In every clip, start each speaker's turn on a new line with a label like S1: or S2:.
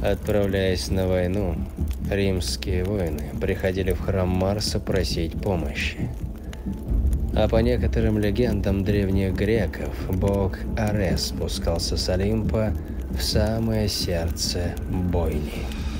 S1: Отправляясь на войну, римские воины приходили в храм Марса просить помощи. А по некоторым легендам древних греков, бог Арес спускался с Олимпа в самое сердце бойни.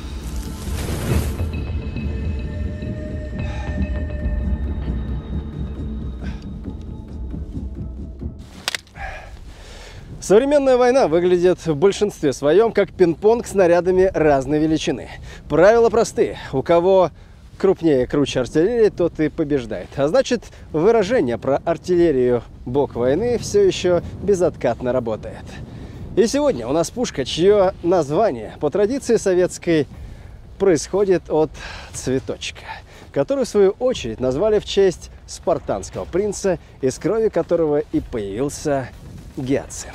S2: Современная война выглядит в большинстве своем как пинг-понг с снарядами разной величины. Правила простые. У кого крупнее и круче артиллерия, тот и побеждает. А значит, выражение про артиллерию «бог войны» все еще безоткатно работает. И сегодня у нас пушка, чье название по традиции советской происходит от цветочка, который в свою очередь назвали в честь спартанского принца, из крови которого и появился гиацинт.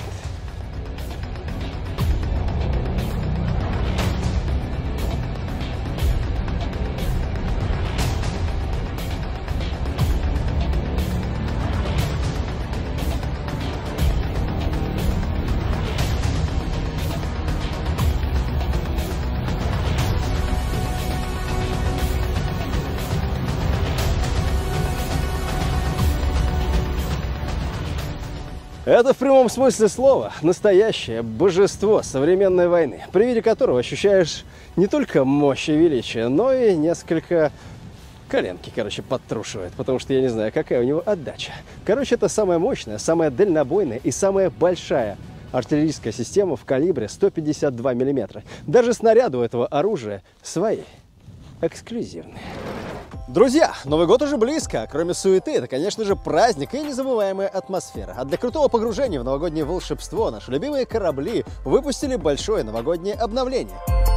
S2: Это в прямом смысле слова настоящее божество современной войны, при виде которого ощущаешь не только мощь и величие, но и несколько коленки, подтрушивает, потому что я не знаю, какая у него отдача. Это самая мощная, самая дальнобойная и самая большая артиллерийская система в калибре 152 мм. Даже снаряды у этого оружия свои, эксклюзивные. Друзья, Новый год уже близко. Кроме суеты, это, конечно же, праздник и незабываемая атмосфера. А для крутого погружения в новогоднее волшебство наши любимые корабли выпустили большое новогоднее обновление.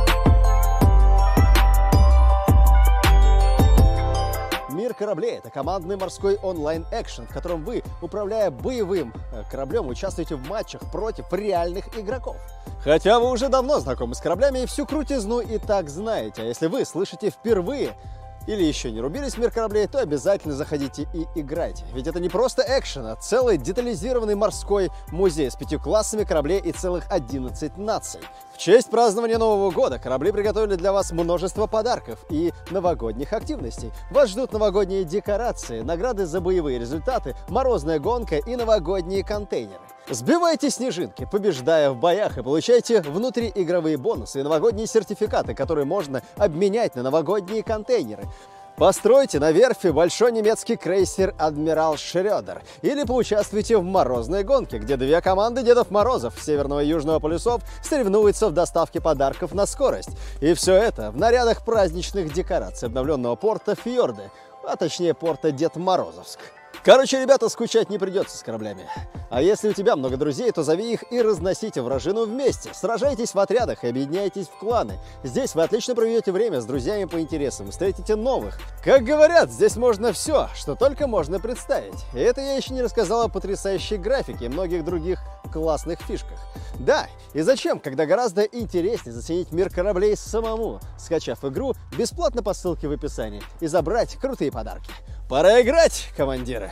S2: Мир кораблей – это командный морской онлайн-экшен, в котором вы, управляя боевым кораблем, участвуете в матчах против реальных игроков. Хотя вы уже давно знакомы с кораблями и всю крутизну и так знаете. А если вы слышите впервые или еще не рубились в мир кораблей, то обязательно заходите и играйте. Ведь это не просто экшен, а целый детализированный морской музей с 5 классами кораблей и целых 11 наций. В честь празднования Нового года корабли приготовили для вас множество подарков и новогодних активностей. Вас ждут новогодние декорации, награды за боевые результаты, морозная гонка и новогодние контейнеры. Сбивайте снежинки, побеждая в боях, и получайте внутриигровые бонусы и новогодние сертификаты, которые можно обменять на новогодние контейнеры. Постройте на верфи большой немецкий крейсер «Адмирал Шрёдер» или поучаствуйте в морозной гонке, где 2 команды Дедов Морозов Северного и Южного полюсов соревнуются в доставке подарков на скорость. И все это в нарядах праздничных декораций обновленного порта Фьорды, а точнее порта Дед Морозовск. Ребята, скучать не придется с кораблями. А если у тебя много друзей, то зови их и разносите вражину вместе. Сражайтесь в отрядах и объединяйтесь в кланы. Здесь вы отлично проведете время с друзьями по интересам, встретите новых. Как говорят, здесь можно все, что только можно представить. И это я еще не рассказал о потрясающей графике и многих других классных фишках. Да, и зачем, когда гораздо интереснее заценить мир кораблей самому, скачав игру бесплатно по ссылке в описании и забрать крутые подарки. Пора играть, командиры!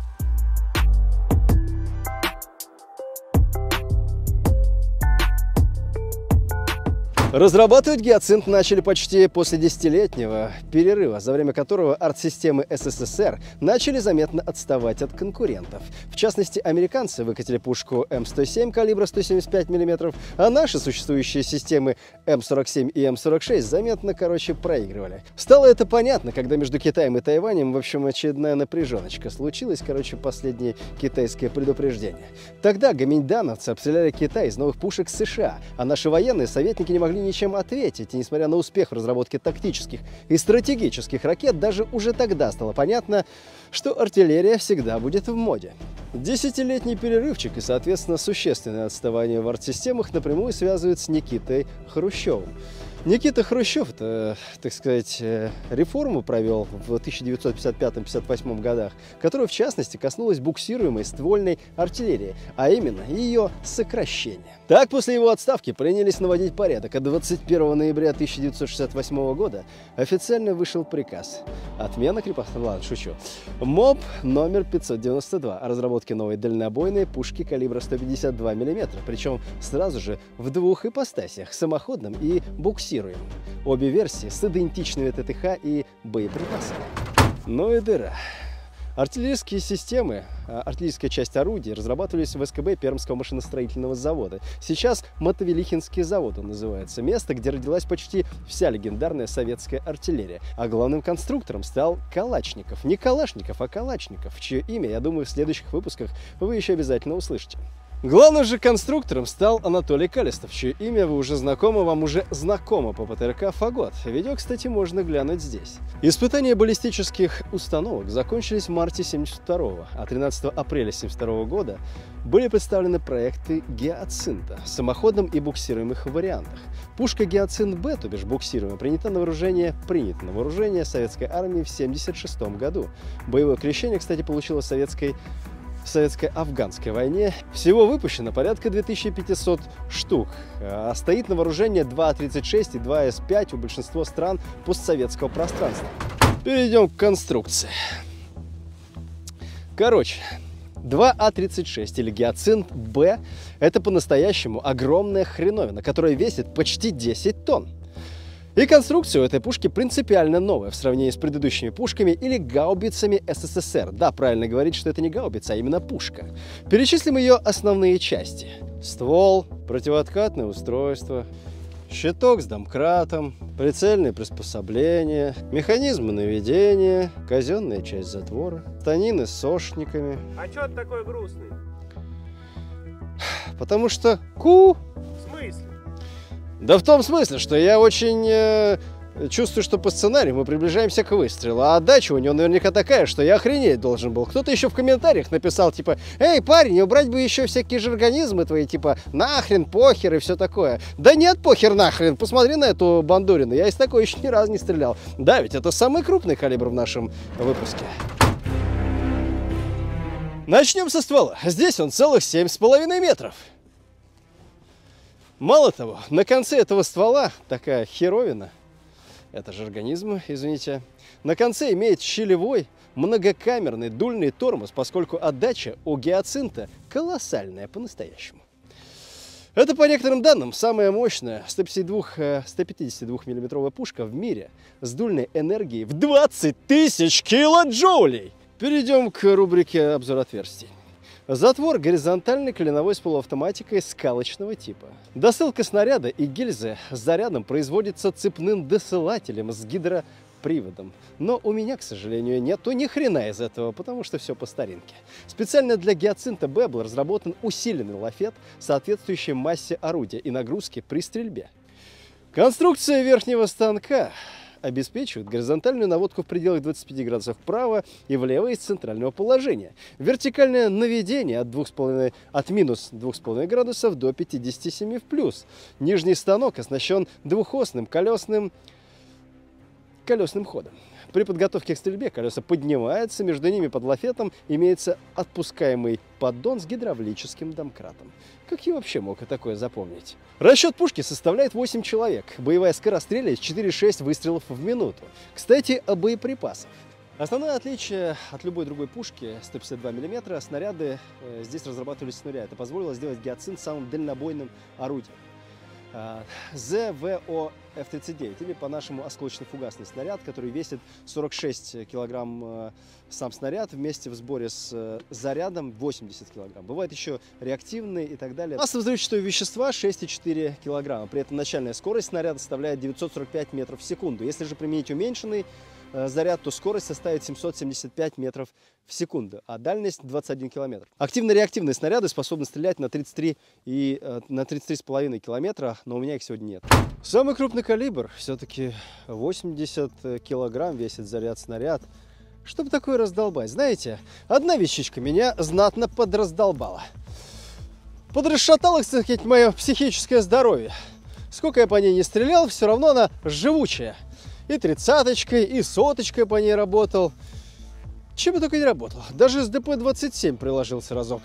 S2: Разрабатывать гиацинт начали почти после 10-летнего перерыва, за время которого арт-системы СССР начали заметно отставать от конкурентов. В частности, американцы выкатили пушку М107 калибра 175 мм, а наши существующие системы М47 и М46 заметно, проигрывали. Стало это понятно, когда между Китаем и Тайванем, в общем, очередная напряженочка случилась, последнее китайское предупреждение. Тогда гоминьдановцы обстреляли Китай из новых пушек США, а наши военные советники не могли ничем ответить, и несмотря на успех в разработке тактических и стратегических ракет, даже уже тогда стало понятно, что артиллерия всегда будет в моде. Десятилетний перерывчик и, соответственно, существенное отставание в арт-системах напрямую связывают с Никитой Хрущевым. Никита Хрущев, так сказать, реформу провел в 1955-58 годах, которая, в частности, коснулась буксируемой ствольной артиллерии, а именно ее сокращения. Так, после его отставки принялись наводить порядок, а 21 ноября 1968 года официально вышел приказ. Отмена крепостного... Ладно, шучу. МОП номер 592 о разработке новой дальнобойной пушки калибра 152 мм, причем сразу же в двух ипостасях – самоходном и буксируемом. Обе версии с идентичными ТТХ и боеприпасами. Ну и дыра. Артиллерийские системы, артиллерийская часть орудий разрабатывались в СКБ Пермского машиностроительного завода. Сейчас Мотовилихинский завод он называется. Место, где родилась почти вся легендарная советская артиллерия. А главным конструктором стал Калачников. Не Калашников, а Калачников, чье имя, я думаю, в следующих выпусках вы еще обязательно услышите. Главным же конструктором стал Анатолий Калистов, чье имя вы уже знакомо, вам уже знакомо по ПТРК «Фагот». Видео, кстати, можно глянуть здесь. Испытания баллистических установок закончились в марте 1972, а 13 апреля 1972 года были представлены проекты «Гиацинта» в самоходном и буксируемых вариантах. Пушка «Гиацинт-Б», то бишь буксируемая, принята на вооружение советской армии в 1976 году. Боевое крещение, кстати, получила в советско-афганской войне. Всего выпущено порядка 2500 штук. А стоит на вооружении 2А-36 и 2С-5 у большинства стран постсоветского пространства. Перейдем к конструкции. Короче, 2А-36 или Гиацинт-Б – это по-настоящему огромная хреновина, которая весит почти 10 тонн. И конструкция у этой пушки принципиально новая в сравнении с предыдущими пушками или гаубицами СССР. Да, правильно говорить, что это не гаубица, а именно пушка. Перечислим ее основные части. Ствол, противооткатное устройство, щиток с домкратом, прицельные приспособления, механизмы наведения, казенная часть затвора, станины с сошниками.
S3: А чё ты такой грустный?
S2: Потому что
S3: В смысле?
S2: Да в том смысле, что я очень чувствую, что по сценарию мы приближаемся к выстрелу, а отдача у него наверняка такая, что я охренеть должен был. Кто-то еще в комментариях написал, типа, эй, парень, убрать бы еще всякие же организмы твои, типа, нахрен, похер и все такое. Да нет, похер нахрен, посмотри на эту бандурину, я из такой еще ни разу не стрелял. Да, ведь это самый крупный калибр в нашем выпуске. Начнем со ствола. Здесь он целых 7,5 метров. Мало того, на конце этого ствола такая херовина, это же организм, извините, на конце имеет щелевой многокамерный дульный тормоз, поскольку отдача у Гиацинта колоссальная по-настоящему. Это, по некоторым данным, самая мощная 152-миллиметровая пушка в мире с дульной энергией в 20 тысяч килоджоулей. Перейдем к рубрике «Обзор отверстий». Затвор горизонтальный клиновой с полуавтоматикой скалочного типа. Досылка снаряда и гильзы с зарядом производится цепным досылателем с гидроприводом. Но у меня, к сожалению, нету ни хрена из этого, потому что все по старинке. Специально для Гиацинта-Б был разработан усиленный лафет, соответствующий массе орудия и нагрузки при стрельбе. Конструкция верхнего станка обеспечивают горизонтальную наводку в пределах 25 градусов вправо и влево из центрального положения. Вертикальное наведение от минус 2,5 градусов до 57 в плюс. Нижний станок оснащен двухосным колесным ходом. При подготовке к стрельбе колеса поднимаются, между ними под лафетом имеется отпускаемый поддон с гидравлическим домкратом. Как я вообще мог такое запомнить? Расчет пушки составляет 8 человек. Боевая скорострельность 4-6 выстрелов в минуту. Кстати, о боеприпасах. Основное отличие от любой другой пушки 152 мм снаряды здесь разрабатывались с нуля. Это позволило сделать Гиацинт самым дальнобойным орудием. ЗВО-Ф-39, или по-нашему осколочно-фугасный снаряд, который весит 46 килограмм сам снаряд, вместе в сборе с зарядом 80 килограмм. Бывает еще реактивные и так далее. Масса взрывчатого вещества 6,4 килограмма. При этом начальная скорость снаряда составляет 945 метров в секунду. Если же применить уменьшенный заряд, то скорость составит 775 метров в секунду, а дальность 21 километр. Активно-реактивные снаряды способны стрелять на 33,5 километра, но у меня их сегодня нет. Самый крупный калибр, все-таки 80 килограмм весит заряд-снаряд. Чтобы такое раздолбать? Знаете, одна вещичка меня знатно подраздолбала. Подрасшатало, кстати, мое психическое здоровье. Сколько я по ней не стрелял, все равно она живучая. И 30-очкой, и 100-очкой по ней работал. Чем я только не работал. Даже с ДП-27 приложился разок.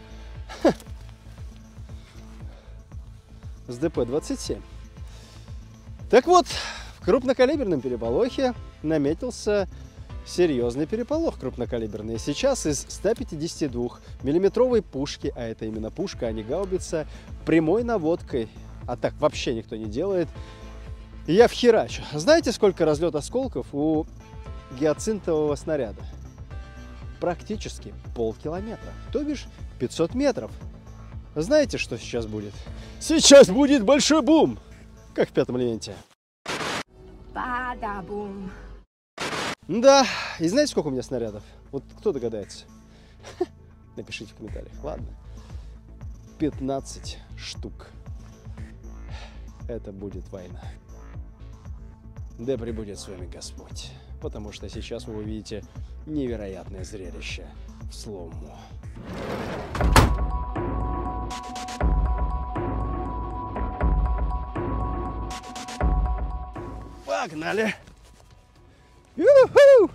S2: С ДП-27. Так вот, в крупнокалиберном переполохе наметился серьезный переполох крупнокалиберный. Сейчас из 152-миллиметровой пушки, а это именно пушка, а не гаубица, прямой наводкой, а так вообще никто не делает, я вхерачу. Знаете, сколько разлет осколков у гиацинтового снаряда? Практически полкилометра, то бишь 500 метров. Знаете, что сейчас будет? Сейчас будет большой бум, как в «Пятом элементе».
S4: Бада-бум.
S2: Да, и знаете, сколько у меня снарядов? Вот кто догадается? Напишите в комментариях, ладно? 15 штук. Это будет война. Да пребудет с вами Господь. Потому что сейчас вы увидите невероятное зрелище в слоумо. Погнали! Ю-ху!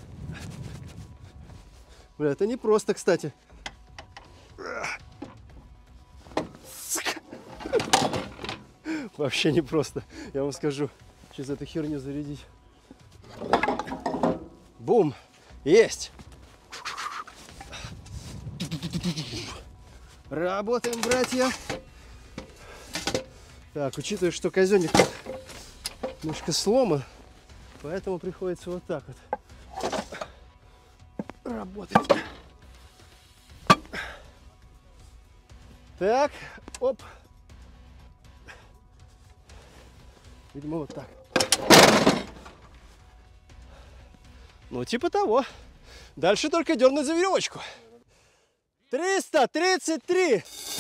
S2: Бля, это не просто, кстати. Вообще не просто. Я вам скажу. Сейчас эту херню зарядить. Бум! Есть! Работаем, братья! Так, учитывая, что казенник немножко сломан, поэтому приходится вот так вот работать. Так, оп. Видимо, вот так. Ну, типа того. Дальше только дернуть за веревочку. 333!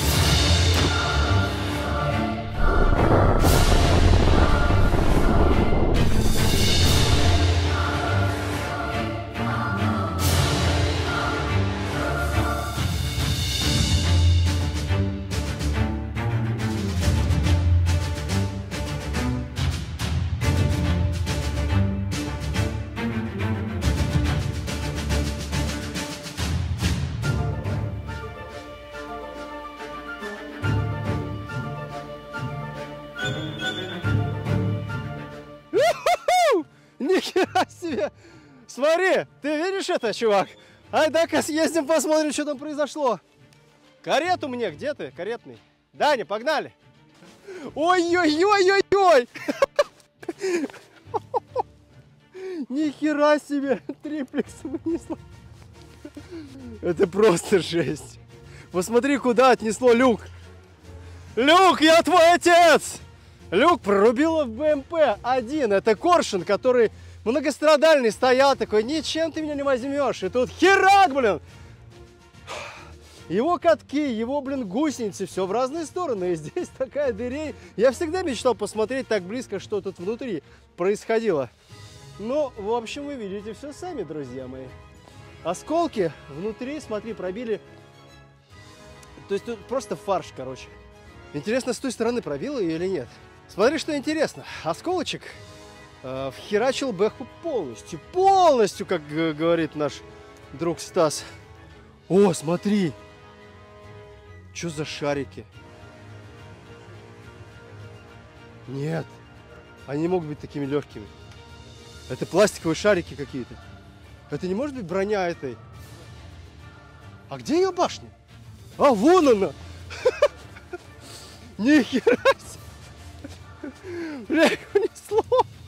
S2: Нихера себе! Смотри, ты видишь это, чувак? Ай, дай-ка съездим, посмотрим, что там произошло. Карету мне, где ты, каретный? Даня, погнали! Ой-ой-ой-ой-ой! Нихера себе! Триплекс вынесло. Это просто жесть. Посмотри, куда отнесло люк. Люк, я твой отец! Люк прорубило в БМП-1. Это Коршун, который многострадальный стоял такой, ничем ты меня не возьмешь. И тут херак, блин! Его катки, его, блин, гусеницы, все в разные стороны. И здесь такая дырень. Я всегда мечтал посмотреть так близко, что тут внутри происходило. Ну, в общем, вы видите все сами, друзья мои. Осколки внутри, смотри, пробили. То есть тут просто фарш, короче. Интересно, с той стороны пробило ее или нет? Смотри, что интересно. Осколочек вхерачил бэху полностью. Полностью, как говорит наш друг Стас. О, смотри. Что за шарики? Нет. Они не могут быть такими легкими. Это пластиковые шарики какие-то. Это не может быть броня этой. А где ее башня? А, вон она! Нихера себе! Бля, их унесло!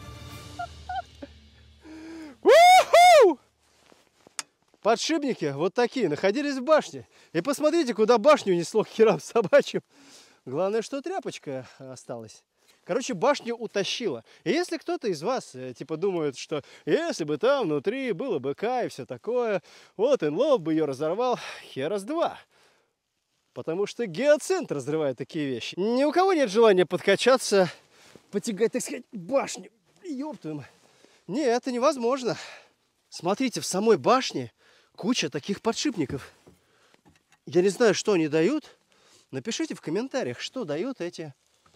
S2: Подшипники вот такие находились в башне. И посмотрите, куда башню унесло к херам собачьим. Главное, что тряпочка осталась. Короче, башню утащило. И если кто-то из вас, типа, думает, что если бы там внутри было БК и все такое, вот Энлов бы ее разорвал, хера с два. Потому что геоцентр разрывает такие вещи. Ни у кого нет желания подкачаться, потягать, так сказать, башню. Ёб твою мать. Не, это невозможно. Смотрите, в самой башне куча таких подшипников. Я не знаю, что они дают. Напишите в комментариях, что дают эти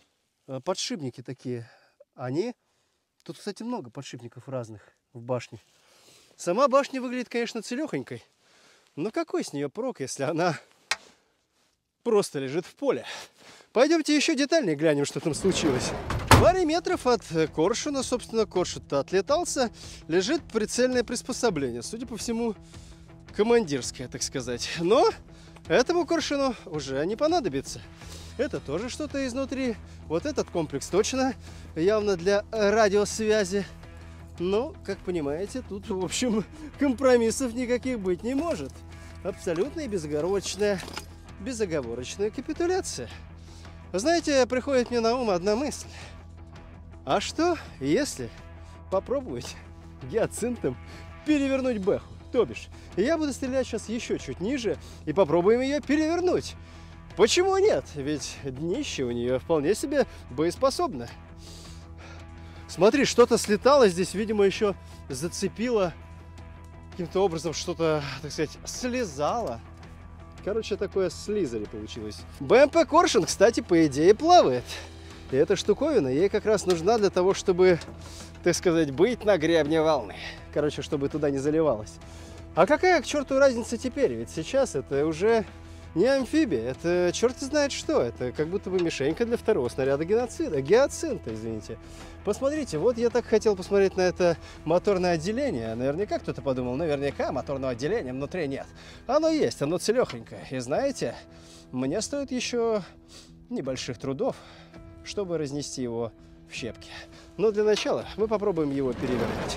S4: подшипники такие. Они... Тут, кстати, много подшипников разных в башне. Сама башня выглядит, конечно, целехонькой. Но какой с нее прок, если она просто лежит в поле? Пойдемте еще детальнее глянем, что там случилось. В паре метров от коршуна, собственно, коршун-то отлетался, лежит прицельное приспособление. Судя по всему, командирское, так сказать. Но этому коршуну уже не понадобится. Это тоже что-то изнутри. Вот этот комплекс точно явно для радиосвязи. Но, как понимаете, тут, в общем, компромиссов никаких быть не может. Абсолютная и безоговорочная капитуляция. Знаете, приходит мне на ум одна мысль. А что, если попробовать гиацинтом перевернуть бэху? То бишь, я буду стрелять сейчас еще чуть ниже и попробуем ее перевернуть. Почему нет? Ведь днище у нее вполне себе боеспособно. Смотри, что-то слетало здесь, видимо, еще зацепило каким-то образом, что-то, так сказать, слезало. Короче, такое слизали получилось. БМП Коршун, кстати, по идее плавает. И эта штуковина ей как раз нужна для того, чтобы, так сказать, быть на гребне волны. Короче, чтобы туда не заливалось. А какая к черту разница теперь? Ведь сейчас это уже не амфибия, это черт знает что. Это как будто бы мишенька для второго снаряда гиацинта, извините. Посмотрите, вот я так хотел посмотреть на это моторное отделение. Наверняка кто-то подумал, наверняка моторного отделения внутри нет. Оно есть, оно целехонькое. И знаете, мне стоит еще небольших трудов, чтобы разнести его в щепки. Но для начала мы попробуем его перевернуть.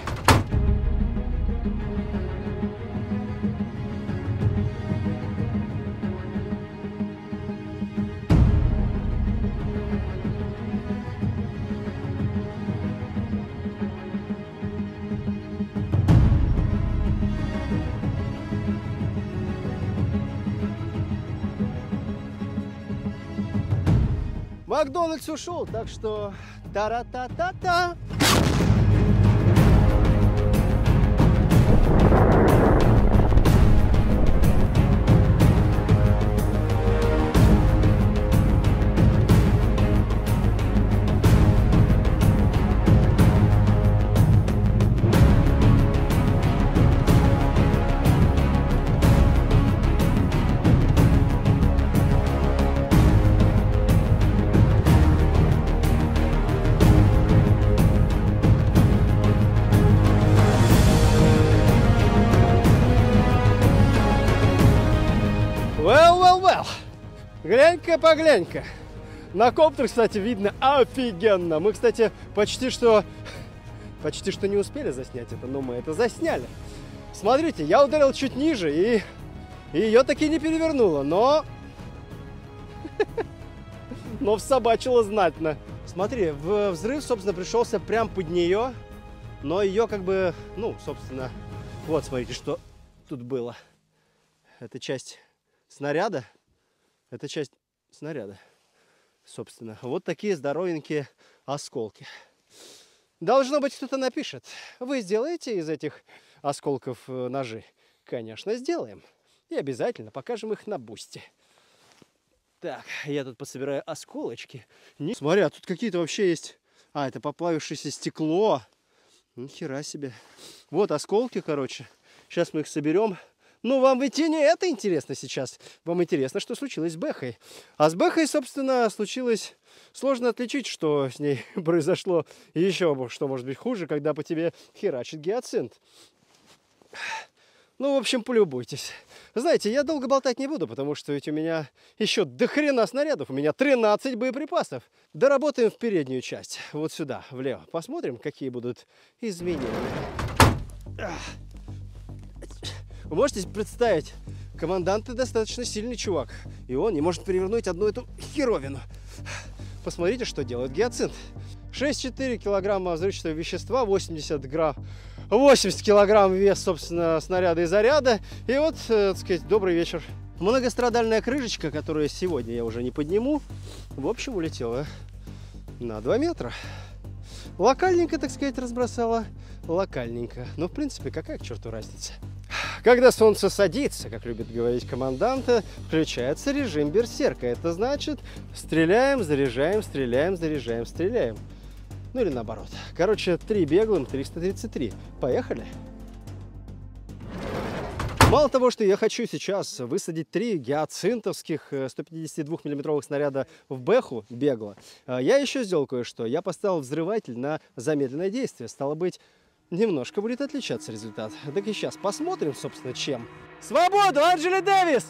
S4: Макдональдс ушел, так что та-ра-та-та-та. Глянь-ка, поглянь-ка. На коптер, кстати, видно офигенно. Мы, кстати, почти что не успели заснять это, но мы это засняли. Смотрите, я ударил чуть ниже, и ее таки не перевернуло, но всобачило знатно. Смотри, взрыв, собственно, пришелся прям под нее, но ее как бы, собственно, вот, смотрите, что тут было. Это часть снаряда. Это часть снаряда, собственно. Вот такие здоровенькие осколки. Должно быть, кто-то напишет. Вы сделаете из этих осколков ножи? Конечно, сделаем. И обязательно покажем их на бусте. Так, я тут пособираю осколочки. Смотри, а тут какие-то вообще есть... А, это поплавившееся стекло. Нихера себе. Вот осколки, короче. Сейчас мы их соберем. Ну, вам ведь и не это интересно сейчас. Вам интересно, что случилось с Бэхой. А с Бэхой, собственно, случилось... Сложно отличить, что с ней произошло. И еще что может быть хуже, когда по тебе херачит гиацинт. Ну, в общем, полюбуйтесь. Знаете, я долго болтать не буду, потому что ведь у меня еще до хрена снарядов. У меня 13 боеприпасов. Доработаем в переднюю часть. Вот сюда, влево. Посмотрим, какие будут изменения. Вы можете представить, командант достаточно сильный чувак, и он не может перевернуть одну эту херовину. Посмотрите, что делает гиацинт. 6,4 килограмма взрывчатого вещества, 80 килограмм вес, собственно, снаряда и заряда. И вот, так сказать, добрый вечер. Многострадальная крышечка, которую сегодня я уже не подниму, в общем, улетела на 2 метра. Локальненько, так сказать, разбросала. Локальненько. Но, в принципе, какая к черту разница? Когда солнце садится, как любит говорить команданта, включается режим берсерка. Это значит, стреляем, заряжаем, стреляем, заряжаем, стреляем. Ну или наоборот. Короче, 3 беглым, 333. Поехали! Мало того, что я хочу сейчас высадить 3 гиацинтовских 152 миллиметровых снаряда в бэху бегло, я еще сделал кое-что. Я поставил взрыватель на замедленное действие. Стало быть, немножко будет отличаться результат. Так и сейчас посмотрим, собственно, чем. Свободу, Анджели Дэвис!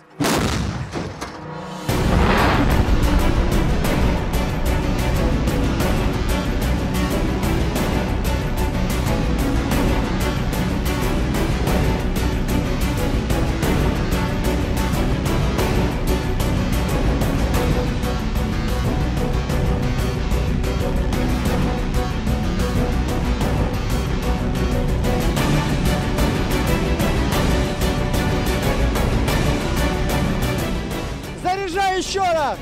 S4: Еще раз!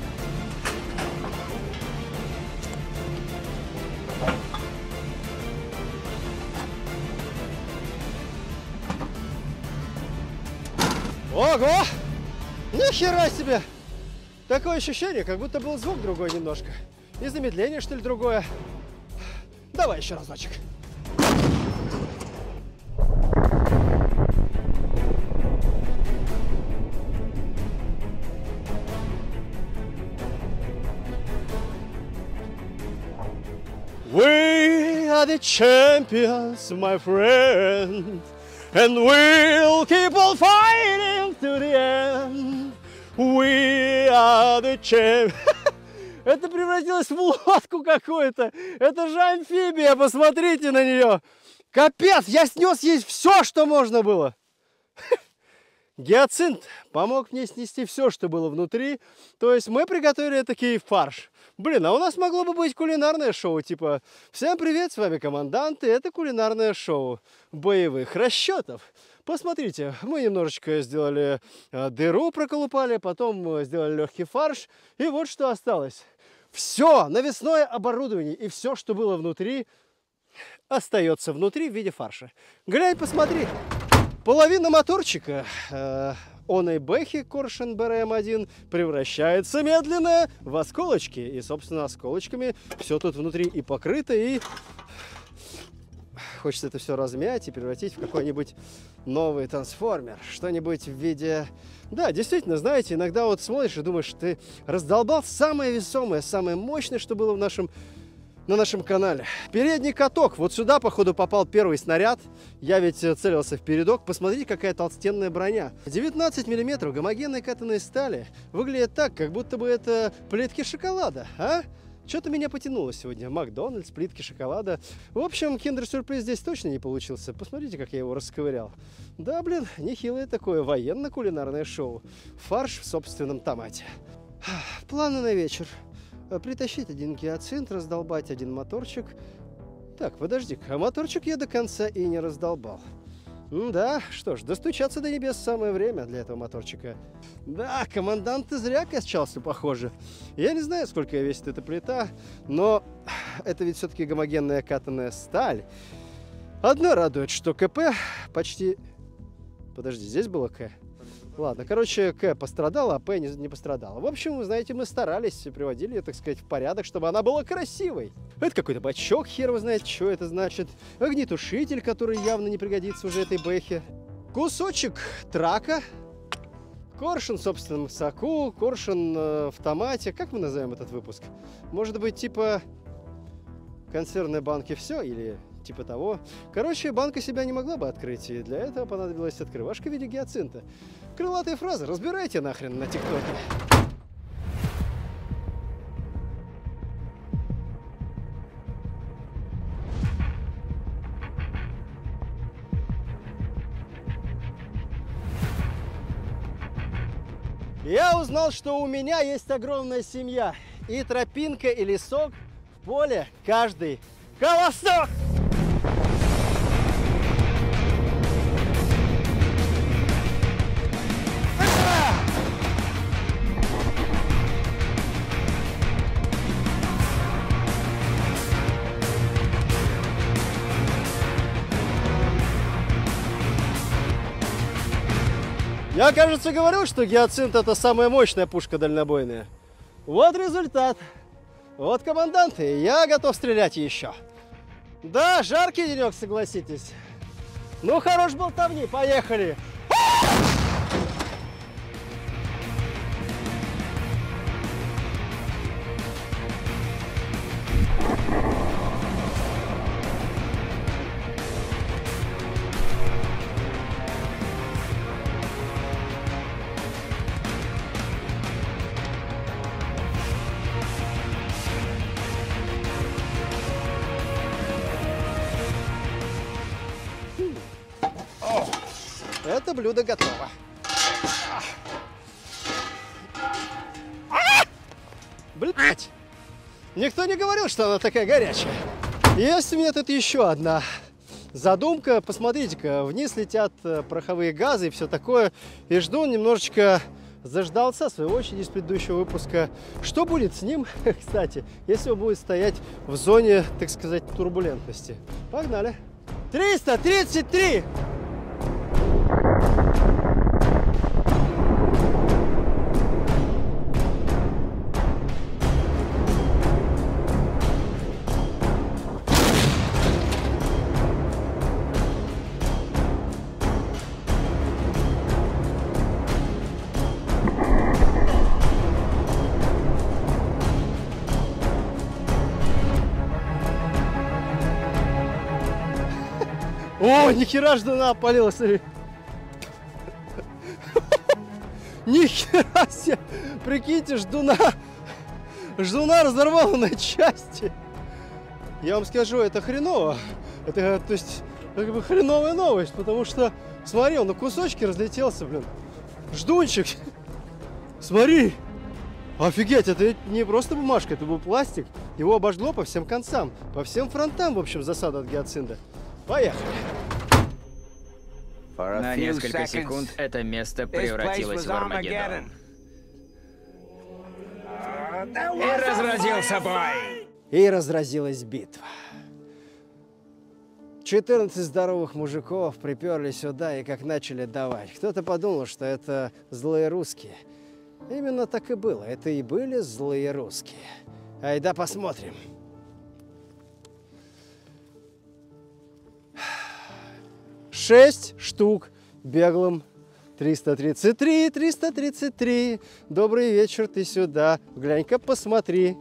S4: Ого! Ни хера себе! Такое ощущение, как будто был звук другой немножко. И замедление, что ли, другое. Давай еще разочек. We are the champions, my friend, and we'll keep on fighting to the end. We are the champions. Это превратилось в лодку какую-то. Это же амфибия, посмотрите на нее. Капец, я снес ей все, что можно было. Гиацинт помог мне снести все, что было внутри. То есть мы приготовили такой фарш. Блин, а у нас могло бы быть кулинарное шоу, типа «Всем привет, с вами команданты, это кулинарное шоу боевых расчетов». Посмотрите, мы немножечко сделали дыру, проколупали, потом сделали легкий фарш, и вот что осталось. Все навесное оборудование и все, что было внутри, остается внутри в виде фарша. Глянь, посмотри, половина моторчика оной бэхи Коршун БРМ-1 превращается медленно в осколочки. И, собственно, осколочками все тут внутри и покрыто, и хочется это все размять и превратить в какой-нибудь новый трансформер. Что-нибудь в виде... Да, действительно, знаете, иногда вот смотришь и думаешь, ты раздолбал самое весомое, самое мощное, что было на нашем канале. Передний каток. Вот сюда, походу, попал первый снаряд. Я ведь целился в передок. Посмотрите, какая толстенная броня. 19 миллиметров гомогенной катанной стали. Выглядит так, как будто бы это плитки шоколада, а? Что-то меня потянуло сегодня. Макдональдс, плитки шоколада. В общем, киндер-сюрприз здесь точно не получился. Посмотрите, как я его расковырял. Да, блин, нехилое такое военно-кулинарное шоу. Фарш в собственном томате. Планы на вечер. Притащить 1 гиацинт, раздолбать 1 моторчик. Так, подожди-ка, а моторчик я до конца и не раздолбал. Да, что ж, достучаться до небес самое время для этого моторчика. Да, командант ты зря качался, похоже. Я не знаю, сколько весит эта плита, но это ведь все-таки гомогенная катанная сталь. Одно радует, что КП почти... Подожди, здесь было К? Ладно, короче, К пострадала, а П не пострадала. В общем, вы знаете, мы старались, приводили ее, так сказать, в порядок, чтобы она была красивой. Это какой-то бачок, хер вы знаете, что это значит. Огнетушитель, который явно не пригодится уже этой бэхе. Кусочек трака. Коршун в собственном соку, коршун в томате. Как мы назовем этот выпуск? Может быть, типа консервной банки все или... типа того. Короче, банка себя не могла бы открыть, и для этого понадобилась открывашка в виде гиацинта. Крылатые фразы разбирайте нахрен на ТикТоке. Я узнал, что у меня есть огромная семья. И тропинка, и лесок, в поле каждый колосок! Я, кажется, говорил, что гиацинт это самая мощная пушка дальнобойная. Вот результат. Вот команданты, я готов стрелять еще. Да, жаркий денек, согласитесь. Ну, хорош болтовни, поехали. Это блюдо готово. Блять! Никто не говорил, что она такая горячая. Есть у меня тут еще одна задумка. Посмотрите-ка, вниз летят пороховые газы и все такое. И жду немножечко заждался своей очереди из предыдущего выпуска. Что будет с ним, кстати, если он будет стоять в зоне, так сказать, турбулентности? Погнали! 333! О, нихера ждуна опалилась. Нихера себе. Прикиньте, ждуна разорвала на части. Я вам скажу, это хреново. Это, то есть, как бы хреновая новость, потому что, смотри, он на кусочки разлетелся, блин. Ждунчик. Смотри. Офигеть, это не просто бумажка, это был пластик. Его обожгло по всем концам, по всем фронтам, в общем, засада от гиацинта. Поехали.
S5: На несколько секунд это место превратилось в Армагеддон. И разразился бой!
S4: И разразилась битва. 14 здоровых мужиков приперли сюда и как начали давать. Кто-то подумал, что это злые русские. Именно так и было. Это и были злые русские. Айда посмотрим. Шесть штук беглым. 333, 333. Добрый вечер, ты сюда. Глянь-ка, посмотри.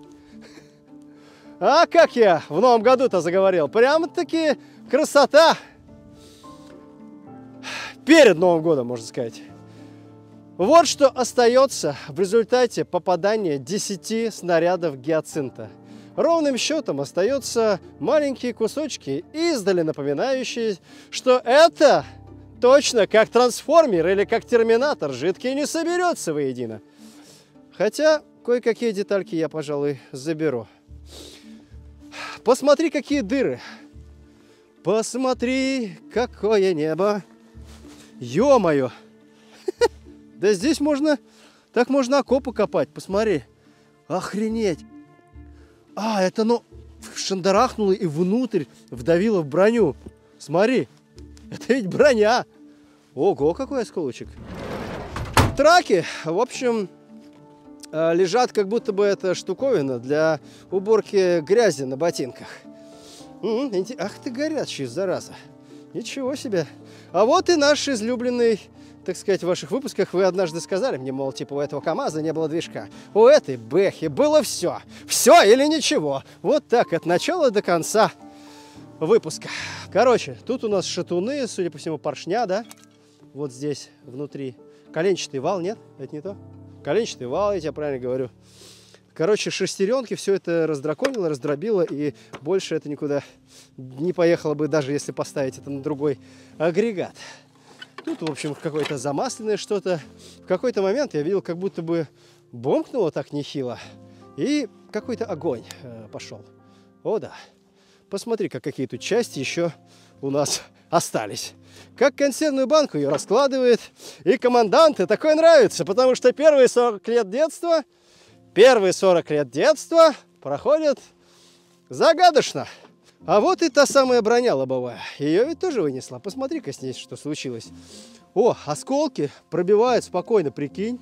S4: А как я в новом году-то заговорил? Прямо-таки красота. Перед Новым годом, можно сказать. Вот что остается в результате попадания 10 снарядов гиацинта. Ровным счетом остаются маленькие кусочки, издали напоминающие, что это точно как трансформер или как терминатор, жидкий не соберется воедино. Хотя кое-какие детальки я, пожалуй, заберу. Посмотри, какие дыры. Посмотри, какое небо. Ё-моё. Да здесь можно, так можно окопы копать, посмотри. Охренеть. А, это оно шандарахнуло и внутрь вдавило в броню. Смотри, это ведь броня. Ого, какой осколочек. Траки, в общем, лежат, как будто бы это штуковина для уборки грязи на ботинках. Ах ты горячий, зараза. Ничего себе. А вот и наш излюбленный, так сказать, в ваших выпусках вы однажды сказали мне, мол, типа у этого КамАЗа не было движка. У этой Бэхи было все. Все или ничего. Вот так, от начала до конца выпуска. Короче, тут у нас шатуны, судя по всему, поршня, да? Вот здесь, внутри. Коленчатый вал, нет? Это не то? Коленчатый вал, я тебе правильно говорю. Короче, шестеренки, все это раздраконило, раздробило, и больше это никуда не поехало бы, даже если поставить это на другой агрегат. Тут, в общем, какое-то замасленное что-то. В какой-то момент я видел, как будто бы бомкнуло так нехило. И какой-то огонь пошел. О, да. Посмотри-ка, какие тут части еще у нас остались. Как консервную банку ее раскладывает. И команданты такое нравится, потому что первые 40 лет детства проходят загадочно. А вот и та самая броня лобовая. Ее ведь тоже вынесла. Посмотри-ка с ней, что случилось. О, осколки пробивают спокойно, прикинь.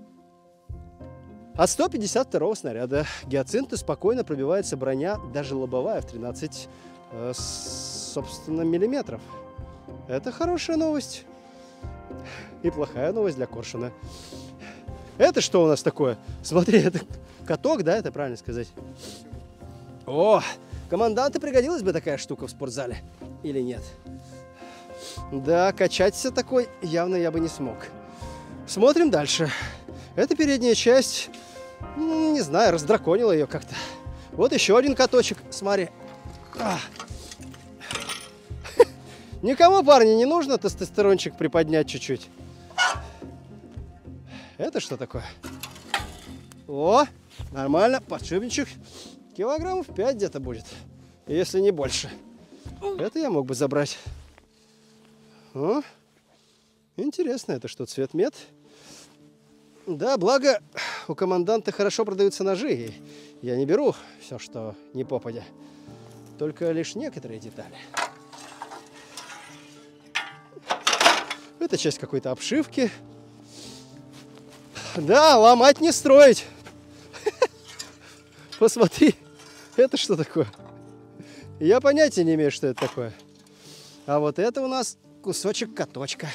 S4: От 152-го снаряда гиацинта спокойно пробивается броня, даже лобовая, в 13, собственно, миллиметров. Это хорошая новость. И плохая новость для коршуна. Это что у нас такое? Смотри, это каток, да, это правильно сказать? О, команданту пригодилась бы такая штука в спортзале. Или нет? Да, качаться такой явно я бы не смог. Смотрим дальше. Это передняя часть, не знаю, раздраконила ее как-то. Вот еще один каточек, смотри. Никому, парни, не нужно тестостерончик приподнять чуть-чуть. Это что такое? О, нормально, подшипничек. Килограммов 5 где-то будет, если не больше. Это я мог бы забрать. О, интересно, это что, цвет мед? Да, благо у команданта хорошо продаются ножи. И я не беру все, что не попадя. Только лишь некоторые детали. Это часть какой-то обшивки. Да, ломать не строить. Посмотри, это что такое? Я понятия не имею, что это такое. А вот это у нас кусочек каточка.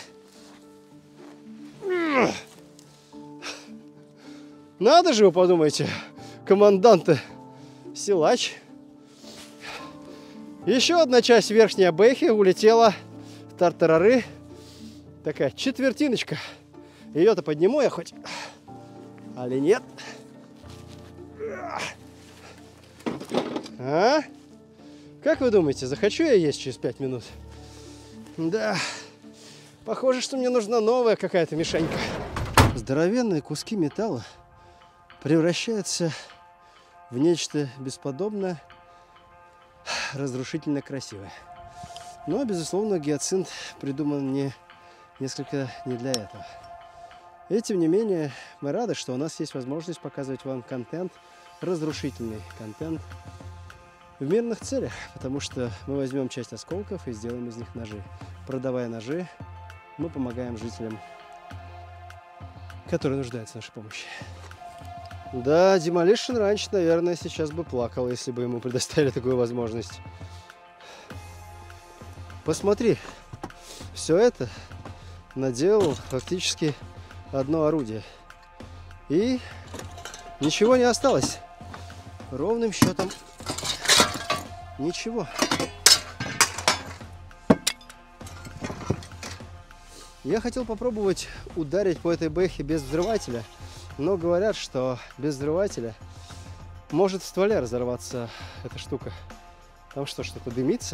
S4: Надо же, вы подумаете, команданта силач. Еще одна часть верхней бэхи улетела в тартарары. Такая четвертиночка. Ее-то подниму я хоть. Али нет? А? Как вы думаете, захочу я есть через 5 минут? Да. Похоже, что мне нужна новая какая-то мишенька. Здоровенные куски металла превращаются в нечто бесподобно разрушительно красивое. Но, безусловно, гиацинт придуман несколько не для этого. И тем не менее, мы рады, что у нас есть возможность показывать вам контент, разрушительный контент в мирных целях, потому что мы возьмем часть осколков и сделаем из них ножи. Продавая ножи, мы помогаем жителям, которые нуждаются в нашей помощи. Да, Demolition Ranch, наверное, сейчас бы плакал, если бы ему предоставили такую возможность. Посмотри, все это наделал фактически одно орудие. И ничего не осталось. Ровным счетом ничего. Я хотел попробовать ударить по этой бэхе без взрывателя, но говорят, что без взрывателя может в стволе разорваться эта штука. Там что-то дымится.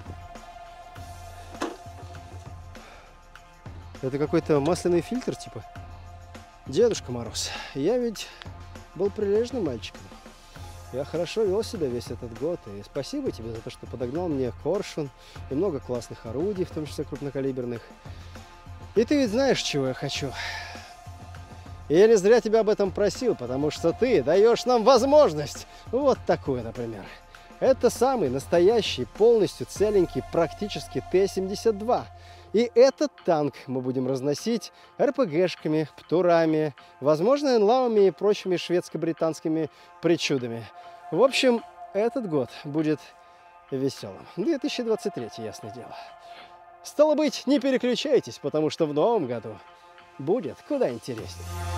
S4: Это какой-то масляный фильтр типа. Дедушка Мороз, я ведь был прилежным мальчиком. Я хорошо вел себя весь этот год. И спасибо тебе за то, что подогнал мне коршун и много классных орудий, в том числе крупнокалиберных. И ты ведь знаешь, чего я хочу. И я не зря тебя об этом просил, потому что ты даешь нам возможность. Вот такую, например. Это самый настоящий, полностью целенький, практически Т-72. И этот танк мы будем разносить РПГшками, птурами, возможно, энлавами и прочими шведско-британскими причудами. В общем, этот год будет веселым. 2023, ясное дело. Стало быть, не переключайтесь, потому что в новом году будет куда интереснее.